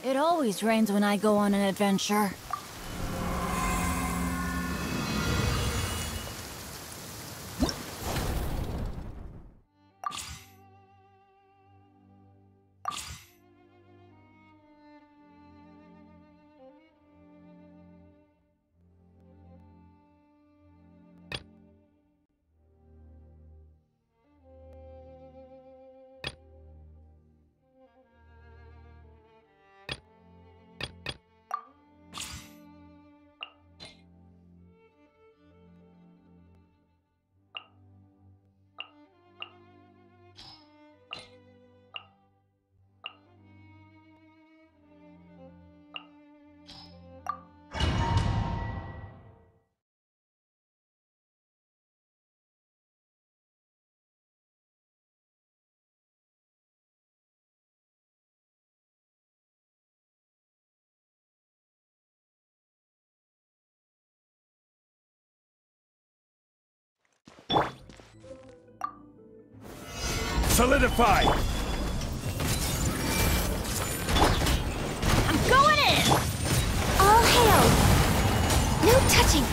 It always rains when I go on an adventure. Solidify! I'm going in! All hail! No touching!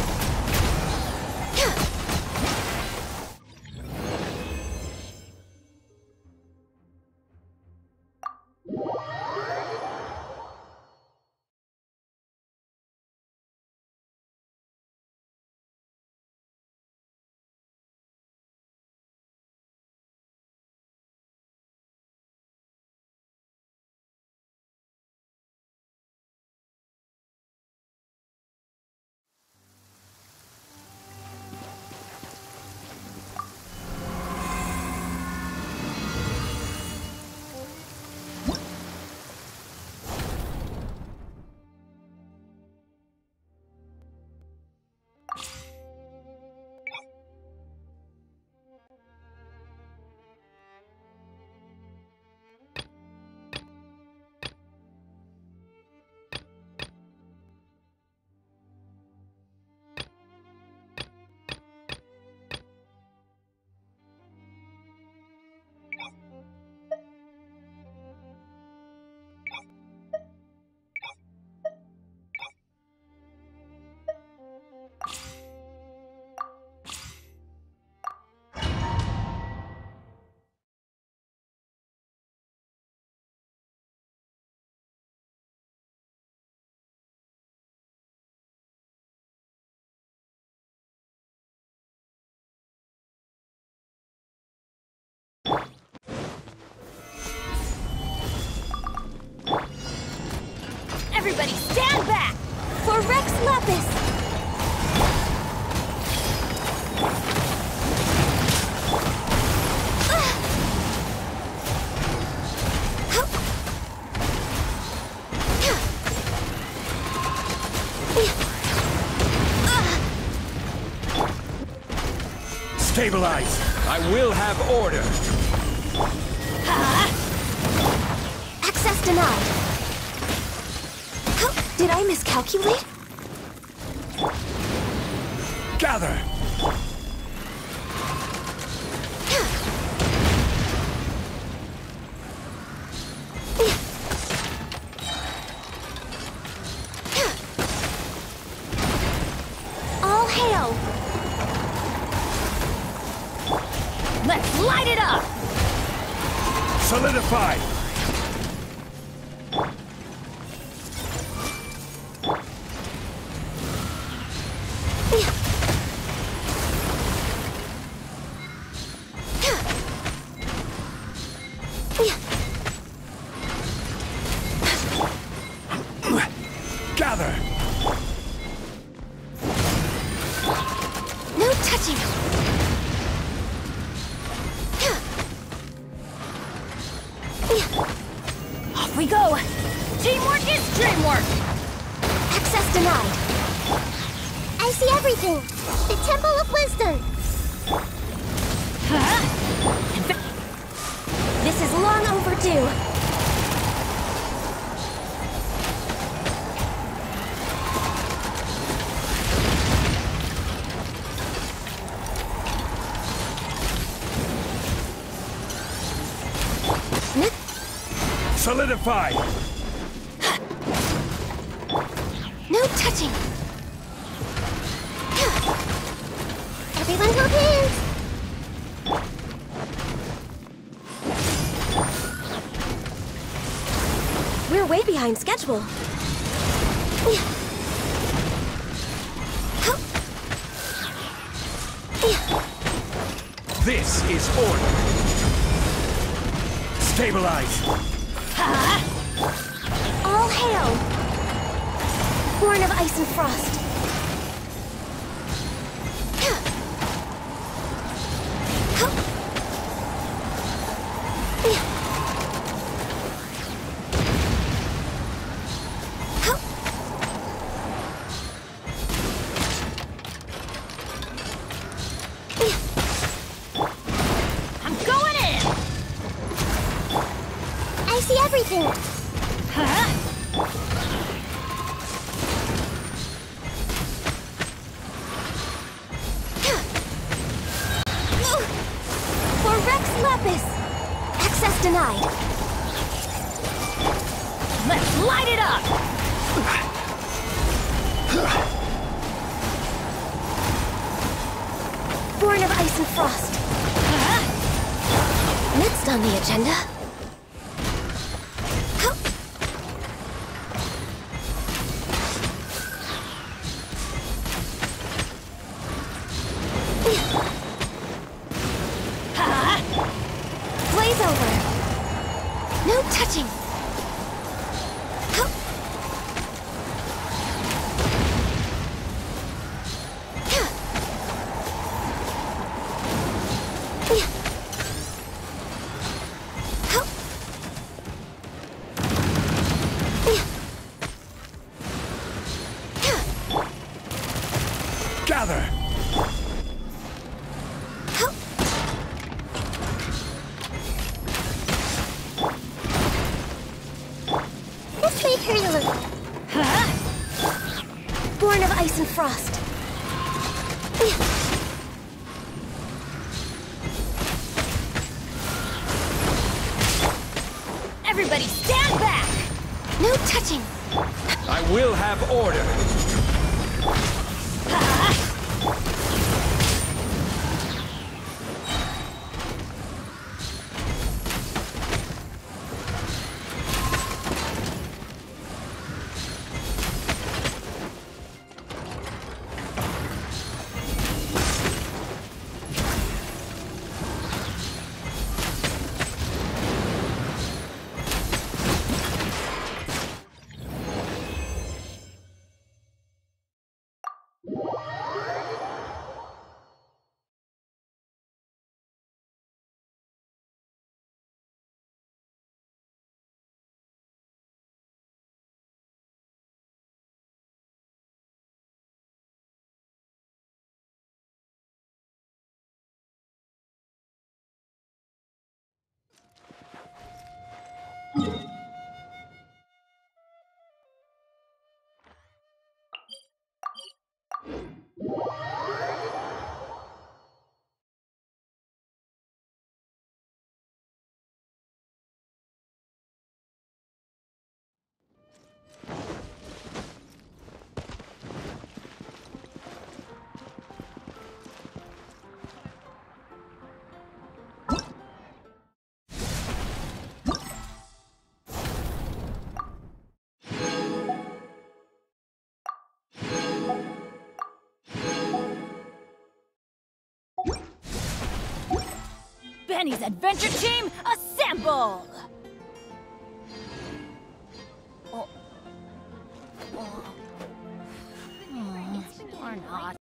Everybody stand back! For Rex Lapis! Stabilize! I will have order! Access denied! How did I miscalculate? Gather! All hail! Let's light it up! Solidify! Gather! No touching! Off we go! Teamwork is dreamwork! Access denied! I see everything! The Temple of Wisdom! This is long overdue! Solidify! No touching! Everyone hold hands! We're way behind schedule. This is order. Stabilize. All hail! Born of ice and frost. I'm going in! I see everything! For Rex Lapis! Access denied. Let's light it up! Born of ice and frost. Next on the agenda. Blaze over. No touching. Gather. Let's make her a little. Born of ice and frost. Everybody stand back! No touching. I will have order. Benny's Adventure Team, assemble! Or not.